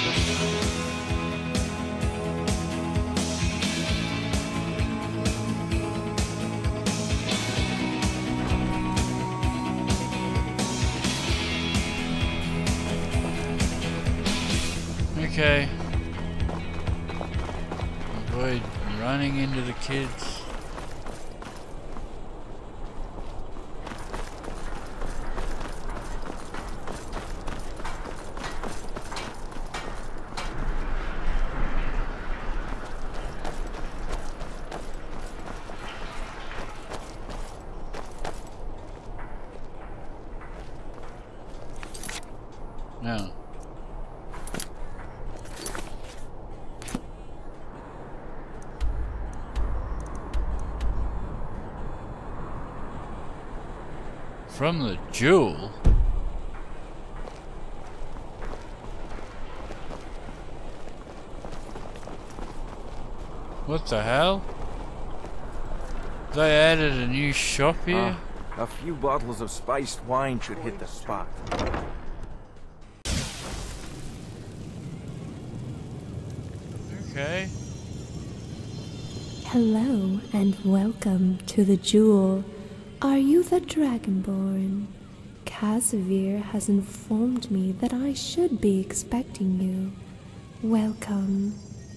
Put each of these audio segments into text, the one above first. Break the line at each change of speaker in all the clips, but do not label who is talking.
Okay. Avoid running into the kids. No. From the jewel? What the hell? They added a new shop here?
A few bottles of spiced wine should hit the spot.
Okay.
Hello and welcome to the Jewel. Are you the Dragonborn? Casimir has informed me that I should be expecting you. Welcome.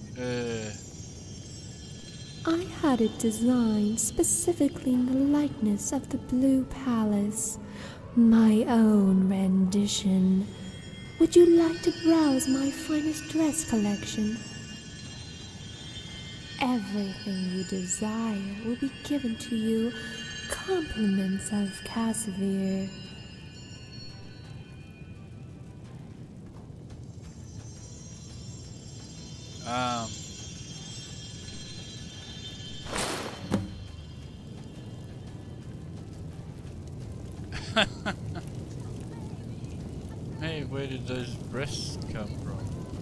I had it designed specifically in the likeness of the Blue Palace. My own rendition. Would you like to browse my finest dress collection? Everything you desire will be given to you. Compliments of Casimir.
Hey, where did those breasts come from?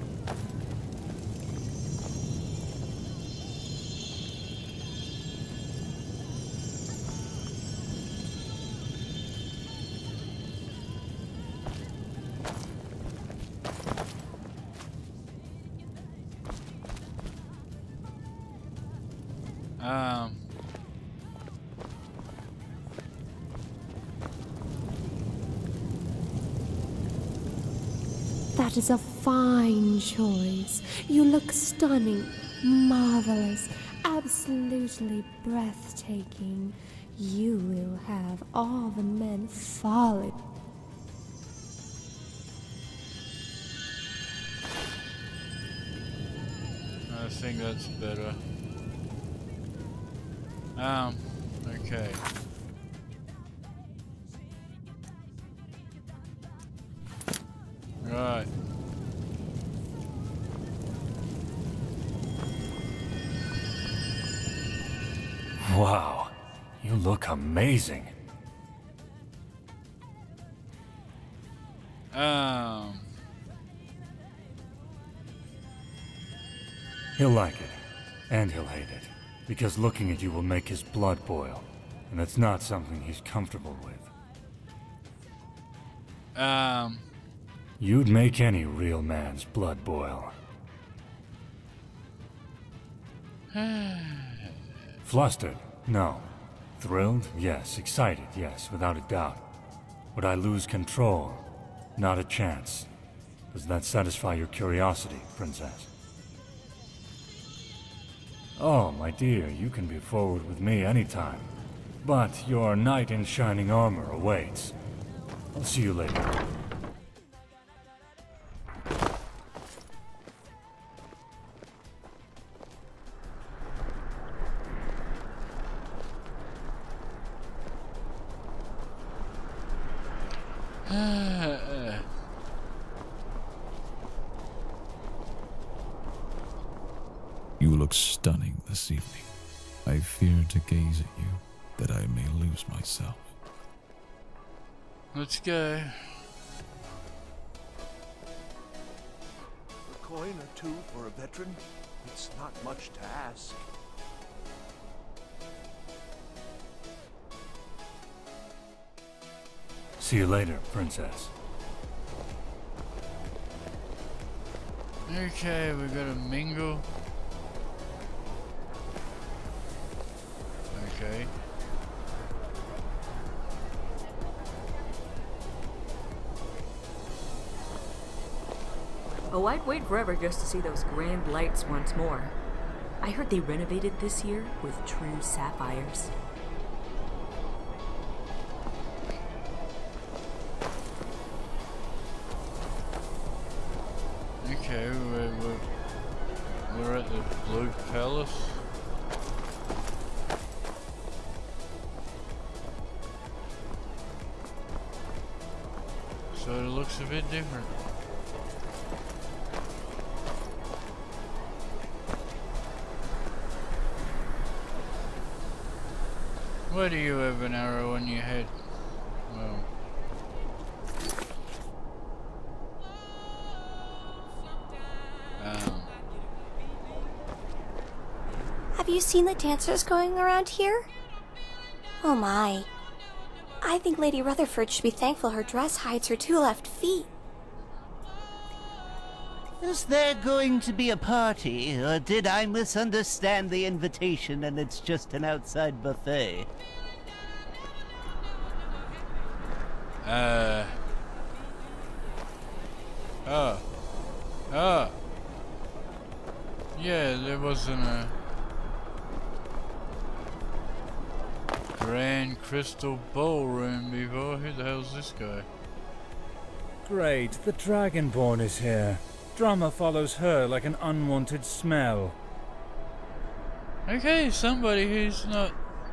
That is a fine choice. You look stunning, marvelous, absolutely breathtaking. You will have all the men falling.
I think that's better. Okay. Right.
Wow, you look amazing. He'll like it, and he'll hate it, because looking at you will make his blood boil, and that's not something he's comfortable with. You'd make any real man's blood boil. Flustered? No. Thrilled? Yes. Excited? Yes, without a doubt. Would I lose control? Not a chance. Does that satisfy your curiosity, Princess? Oh, my dear, you can be forward with me anytime. But your knight in shining armor awaits. I'll see you later.
You look stunning this evening. I fear to gaze at you, that I may lose myself.
Let's go.
A coin or two for a veteran? It's not much to ask.
See you later, Princess.
Okay, we gotta mingle. Okay.
Oh, I'd wait forever just to see those grand lights once more. I heard they renovated this year with true sapphires.
Okay, we're at the Blue Palace. So it looks a bit different. Why do you have an arrow on your head? Well.
Have you seen the dancers going around here? Oh my. I think Lady Rutherford should be thankful her dress hides her 2 left feet.
Is there going to be a party, or did I misunderstand the invitation and it's just an outside buffet?
Yeah, there wasn't a Grand Crystal Ballroom before. Who the hell's this guy?
Great, the Dragonborn is here. Drama follows her like an unwanted smell.
Okay, somebody who's not...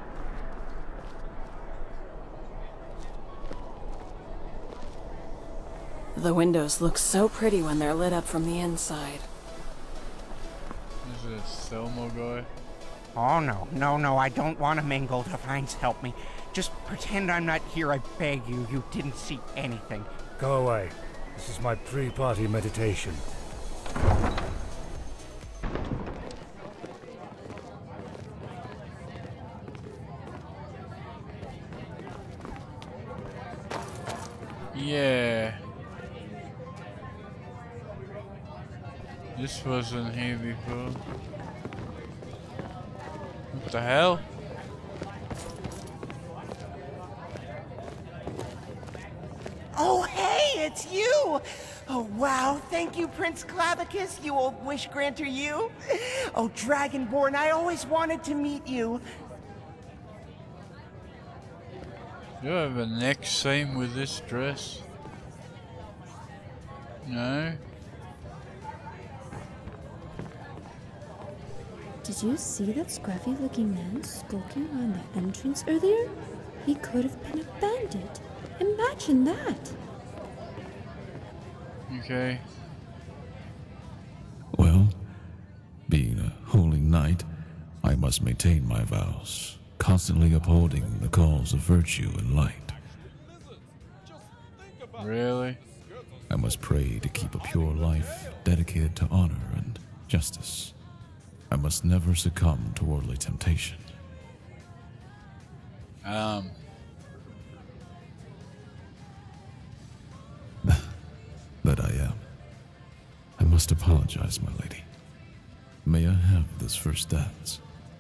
The windows look so pretty when they're lit up from the inside.
Is it a Thelma guy?
Oh, no, I don't want to mingle. Divines, help me. Just pretend I'm not here, I beg you. You didn't see anything.
Go away. This is my pre-party meditation.
Yeah. This wasn't here before. What the hell?
Oh, hey, it's you! Oh, wow, thank you, Prince Clavicus, you old wish granter, you! Oh, Dragonborn, I always wanted to meet you.
Do I have a neck seam with this dress? No?
Did you see that scruffy looking man skulking around the entrance earlier? He could have been a bandit. Imagine that!
Okay.
Well, being a holy knight, I must maintain my vows, constantly upholding the cause of virtue and light.
Really?
I must pray to keep a pure life dedicated to honor and justice. I must never succumb to worldly temptation. That I am. I must apologize, my lady. May I have this first dance?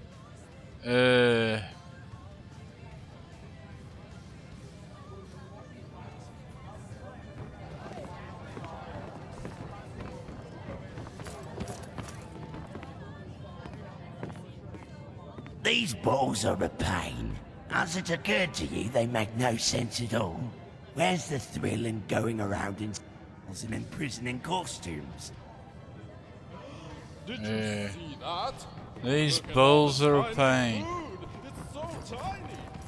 These balls are a pain. Has it occurred to you they make no sense at all? Where's the thrill in going around in cells and imprisoning costumes?
Did you see that?
These
Look at
balls
all the
are a
tiny
pain.
food. It's so tiny.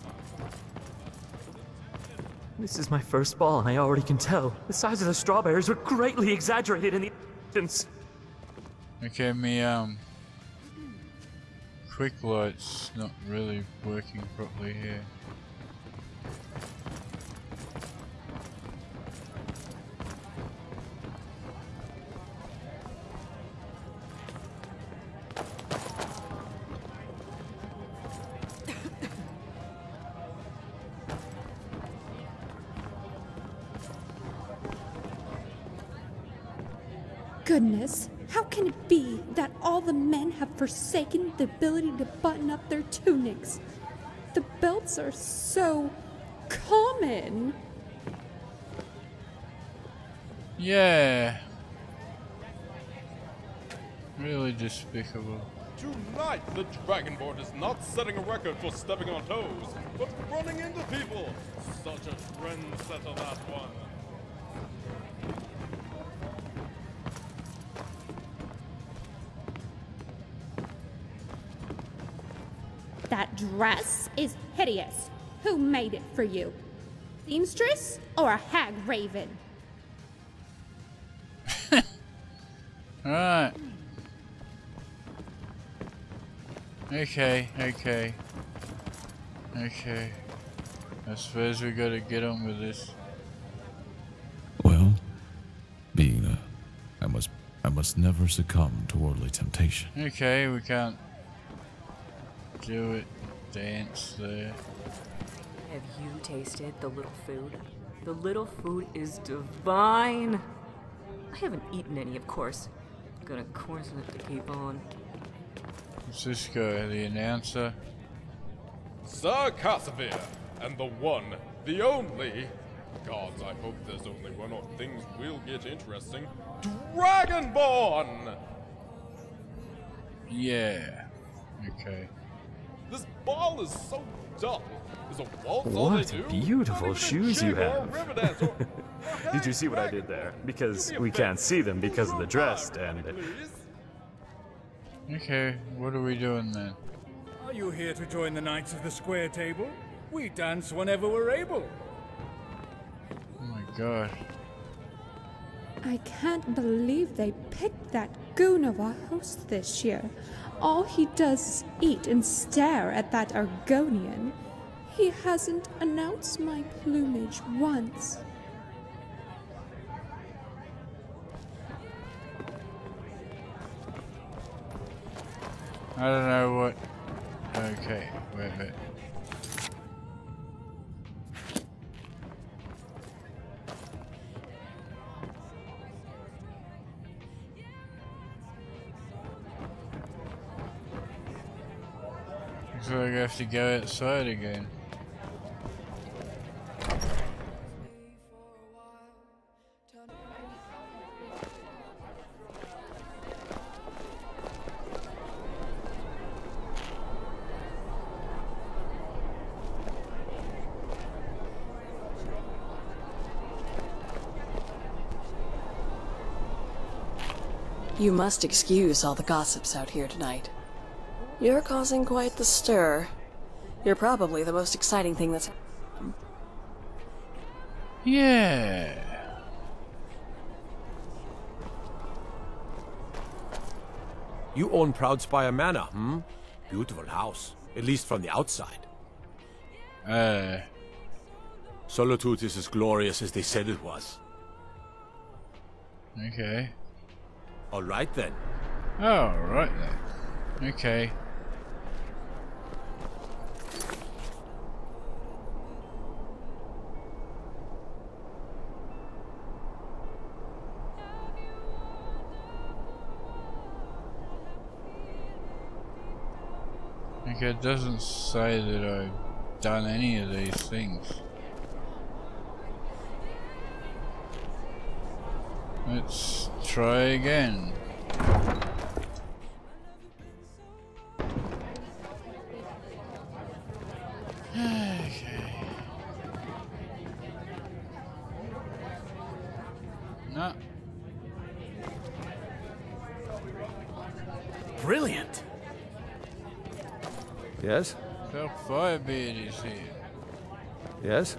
This is my first ball, and I already can tell. The size of the strawberries were greatly exaggerated in the distance.
Okay, me, quick light's not really working properly here.
Goodness,
How can it be that all the men have forsaken the ability to button up their tunics? The belts are so common.
Yeah. Really despicable.
Tonight, the Dragonborn is not setting a record for stepping on toes, but running into people. Such a trendsetter, that one.
That dress is hideous. Who made it for you? Seamstress or a hag raven?
Alright. Okay. I suppose we gotta get on with this.
Well, being I must never succumb to worldly temptation.
Okay, we can't do it. Dance there.
Have you tasted the little food? The little food is divine. I haven't eaten any, of course. Gonna course it to keep on.
What's this guy, the announcer?
Sir Casimir, and the one, the only. Gods, I hope there's only one or things will get interesting. Dragonborn!
Yeah. Okay.
This ball is so dull. Is a waltz all they do?
What beautiful shoes you have.
Riverdance or
Did you see what I did there? Because we can't see them because of the dress, and...
Okay, what are we doing then?
Are you here to join the Knights of the Square Table? We dance whenever we're able.
Oh my god.
I can't believe they picked that goon of a host this year. All he does is eat and stare at that Argonian. He hasn't announced my plumage once.
I don't know what... Okay, wait a minute. Looks like I have to go outside again.
You must excuse all the gossips out here tonight. You're causing quite the stir. You're probably the most exciting thing that's...
Yeah.
You own Proudspire Manor, hmm? Beautiful house, at least from the outside. Solitude is as glorious as they said it was.
Okay.
All right then.
Oh, right then. Okay. Okay, it doesn't say that I've done any of these things. Let's try again. Okay. No.
Brilliant. Yes?
Well, Firebeard is here.
Yes?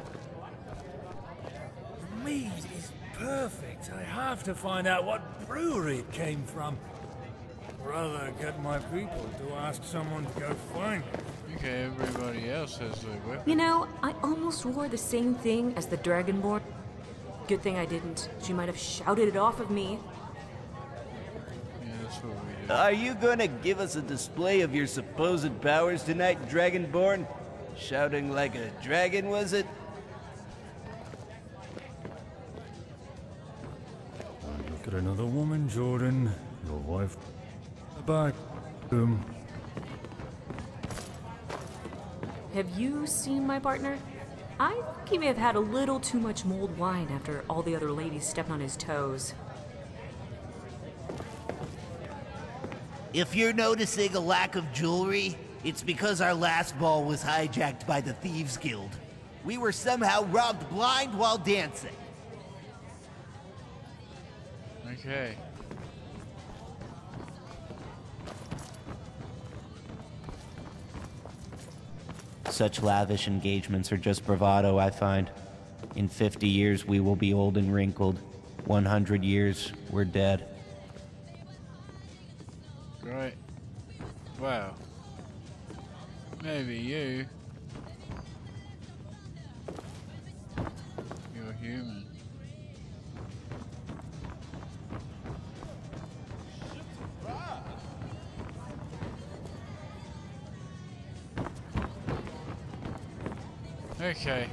The mead is perfect. I have to find out what brewery it came from. Rather get my people to ask someone to go find it.
Okay, everybody else has their weapon.
You know, I almost wore the same thing as the Dragonborn. Good thing I didn't. She might have shouted it off of me.
Yeah, that's what we do.
Are you gonna give us a display of your supposed powers tonight, Dragonborn? Shouting like a dragon, was it?
Look at her
another woman, Jordan. Your wife. Back.
Have you seen my partner? I think he may have had a little too much mulled wine after all the other ladies stepped on his toes.
If you're noticing a lack of jewelry, it's because our last ball was hijacked by the Thieves Guild. We were somehow robbed blind while dancing.
Okay.
Such lavish engagements are just bravado, I find. In 50 years, we will be old and wrinkled. 100 years, we're dead.
Right. Wow. Maybe you. You're human. Okay.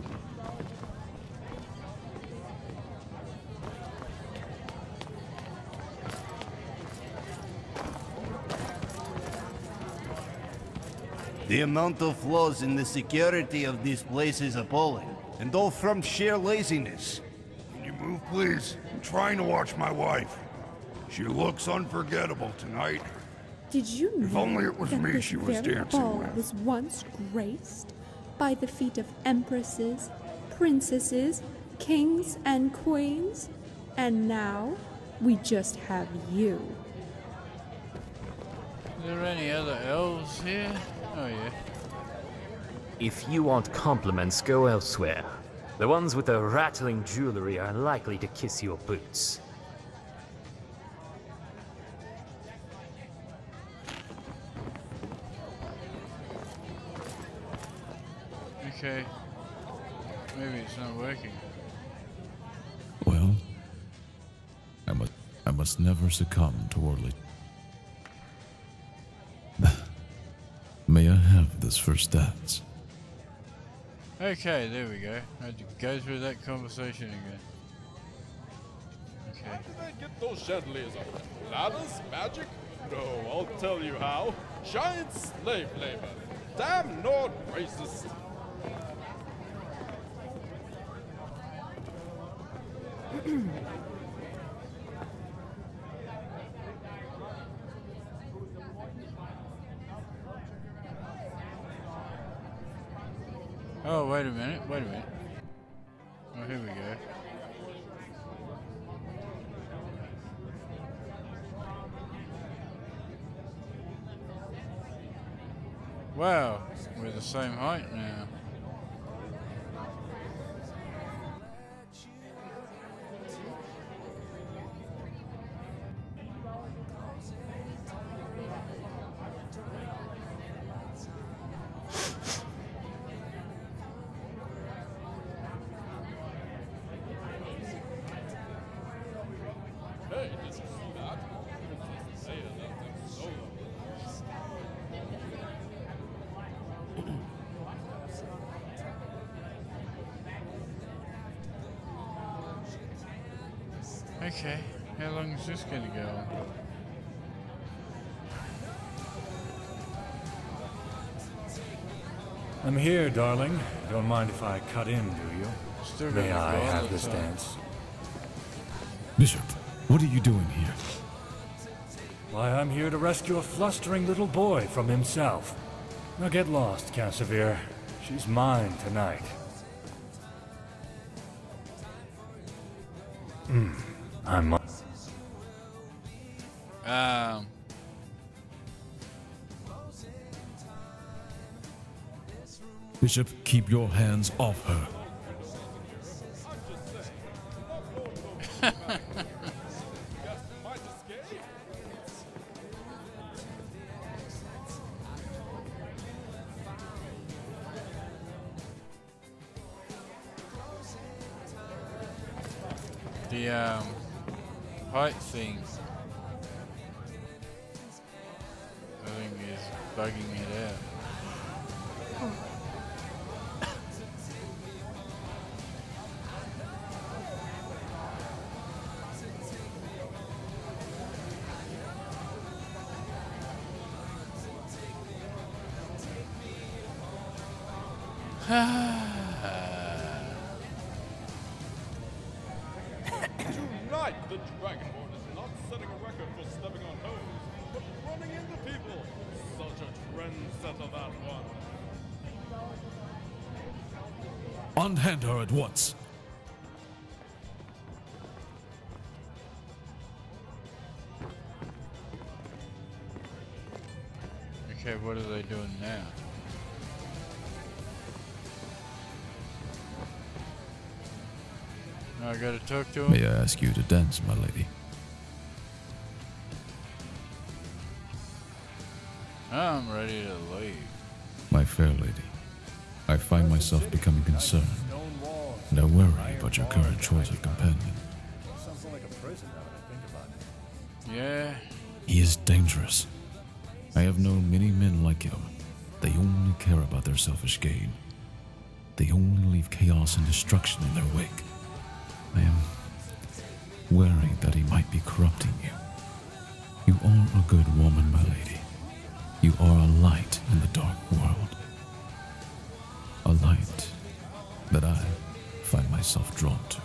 The amount of flaws in the security of this place is appalling, and all from sheer laziness.
Can you move, please? I'm trying to watch my wife. She looks unforgettable tonight.
Did you know
If only it was
that
me
this
she was
very
dancing
ball
with.
was once graced by the feet of empresses, princesses, kings, and queens? And now, we just have you.
Are there any other elves here? Oh yeah.
If you want compliments, go elsewhere. The ones with the rattling jewelry are likely to kiss your boots.
Okay. Maybe it's not working.
Well, I must never succumb to worldly. May I have this first dance?
Okay, there we go. I had to go through that conversation again. Okay.
How did they get those chandeliers up? Ladders? Magic? No, I'll tell you how. Giant slave labor. Damn Nord racist.
Oh, wait a minute, wait a minute. Oh, here we go. Wow, we're the same height now.
Hey, did you see that? Princess Leia left him solo.
Okay, how long is this gonna go on?
I'm here, darling. Don't mind if I cut in, do you?
Still
May
gonna
I
go on
have
the
this
time.
dance?
Bishop, what are you doing here?
Why, I'm here to rescue a flustering little boy from himself. Now get lost, Cassavir. She's mine tonight. I'm...
Bishop, keep your hands off her.
The height thing I think is bugging it out.
Tonight, the Dragonborn is not setting a record for stepping on toes, but running into people. Such a trendsetter, that one.
Unhand her at once.
Okay, what are they doing now? Now I gotta talk to him?
May I ask you to dance, my lady?
I'm ready to leave.
My fair lady, I find myself becoming concerned. And I worry about your current choice of companion.
Sounds like a prison now that I think about it.
Yeah?
He is dangerous. I have known many men like him. They only care about their selfish gain. They only leave chaos and destruction in their wake. I am worried that he might be corrupting you. You are a good woman, my lady. You are a light in the dark world. A light that I find myself drawn to.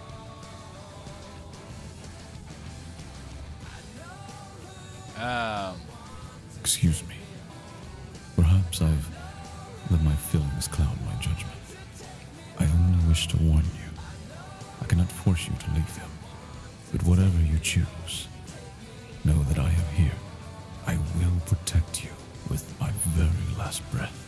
Excuse me. Perhaps I've let my feelings cloud my judgment. I only wish to warn you. I cannot force you to leave him. But whatever you choose, know that I am here. I will protect you with my very last breath.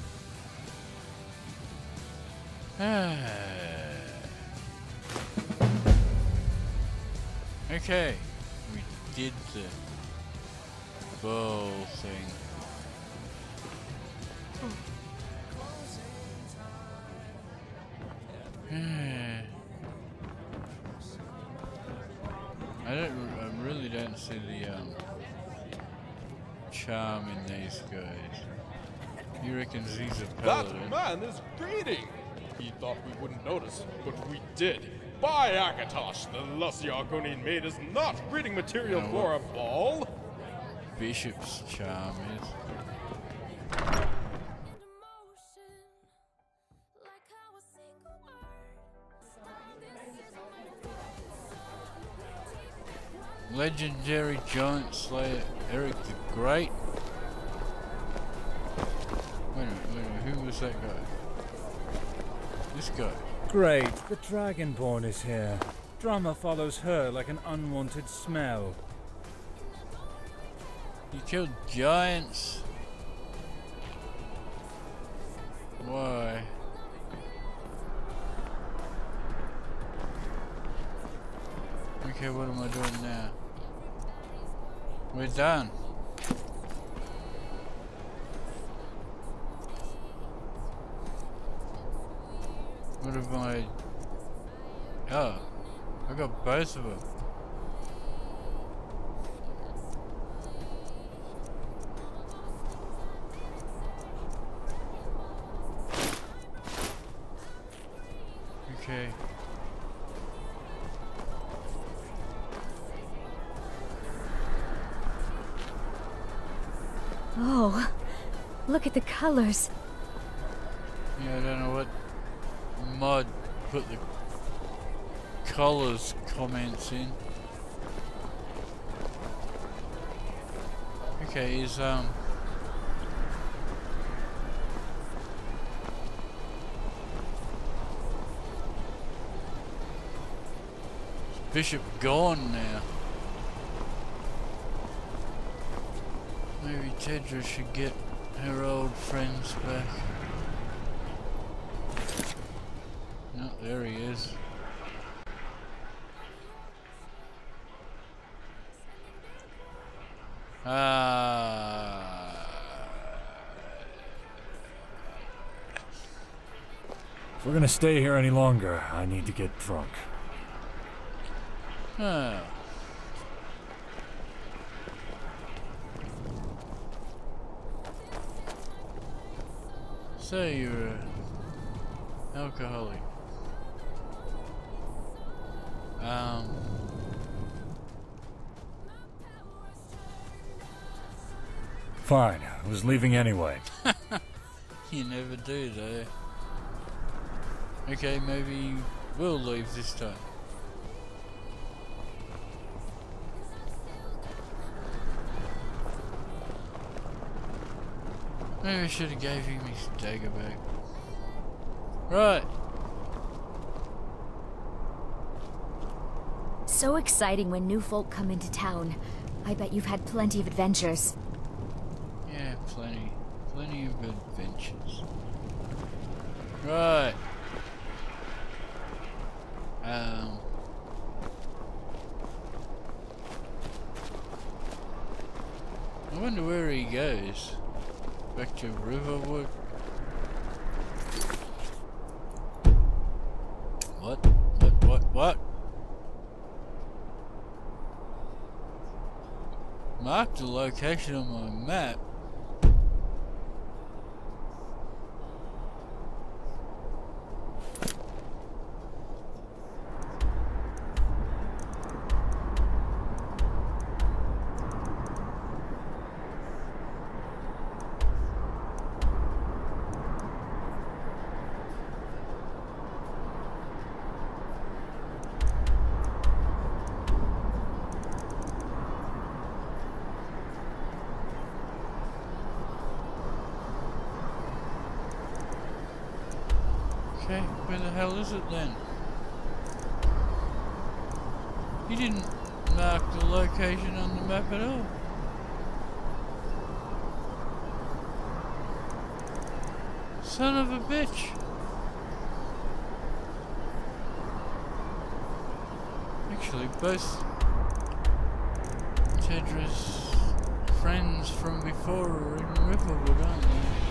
Okay, we did the bow thing. I really don't see the charm in these guys. He reckons he's a paladin.
That man is greeting! He thought we wouldn't notice, but we did. By Akatosh, the lusty Argonian maid is not reading material for a ball.
Bishop's charm is. Legendary giant slayer Eric the Great. Wait a minute, who was that guy? This guy.
Great, the Dragonborn is here. Drama follows her like an unwanted smell.
You killed giants? Why? Okay, what am I doing now? We're done. What have I... Oh, I got both of them. Okay.
Oh, look at the colors.
Yeah, I don't know what mod put the colors comments in. Okay, is Bishop gone now? Maybe Tedra should get her old friends back. No, there he is.
If we're gonna stay here any longer, I need to get drunk.
Oh. So you're an alcoholic.
Fine, I was leaving anyway.
You never do, though. Okay, maybe we'll leave this time. Maybe I should have gave him his dagger back. Right.
So exciting when new folk come into town. I bet you've had plenty of adventures.
Yeah, plenty. Plenty of adventures. Right. I wonder where he goes. Back to Riverwood. What? Mark the location on my map. Okay, where the hell is it then? He didn't mark the location on the map at all. Son of a bitch. Actually, both Tedra's friends from before are in Riverwood, aren't they?